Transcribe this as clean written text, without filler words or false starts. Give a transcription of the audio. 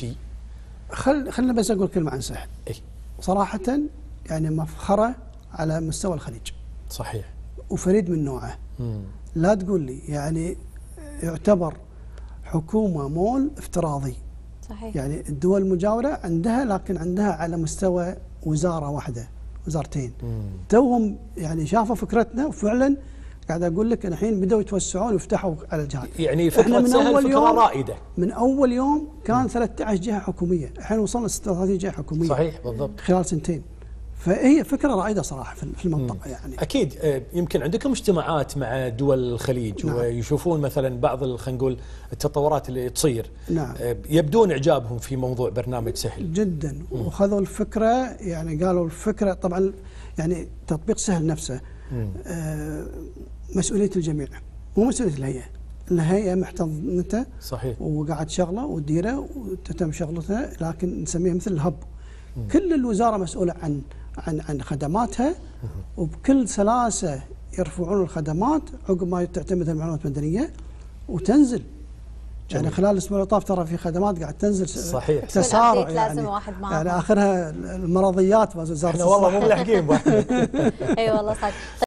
شيء. خلنا بس اقول كلمه عن سهل. اي صراحه يعني مفخره على مستوى الخليج. صحيح. وفريد من نوعه. لا تقول لي يعني يعتبر حكومه مول افتراضي. صحيح. يعني الدول المجاوره عندها، لكن عندها على مستوى وزاره واحده، وزارتين. توهم يعني شافوا فكرتنا، وفعلا قاعد اقول لك الحين بداوا يتوسعون ويفتحوا على الجهات. يعني فكره سهل فكره رائده. من اول يوم كان 13 جهه حكوميه، الحين وصلنا 36 جهه حكوميه. صحيح بالضبط. خلال سنتين. فهي فكره رائده صراحه في المنطقه يعني. اكيد. يمكن عندكم اجتماعات مع دول الخليج. نعم. ويشوفون مثلا بعض خلينا نقول التطورات اللي تصير. نعم. يبدون اعجابهم في موضوع برنامج سهل جدا. وخذوا الفكره، يعني قالوا الفكره طبعا يعني تطبيق سهل نفسه مسؤوليه الجميع، مو مسؤوليه الهيئه. الهيئه محتضنته صحيح وقاعد شغله وتديره وتتم شغلتها، لكن نسميها مثل الهب. كل الوزاره مسؤوله عن خدماتها، وبكل سلاسه يرفعون الخدمات عقب ما تعتمد المعلومات المدنيه وتنزل. يعني خلال الاسبوع اللي طاف ترى في خدمات قاعد تنزل. صحيح. تسارع لازم واحد معها. يعني اخرها المرضيات وزاره الصحه. والله مو ملحقين. اي والله صحيح.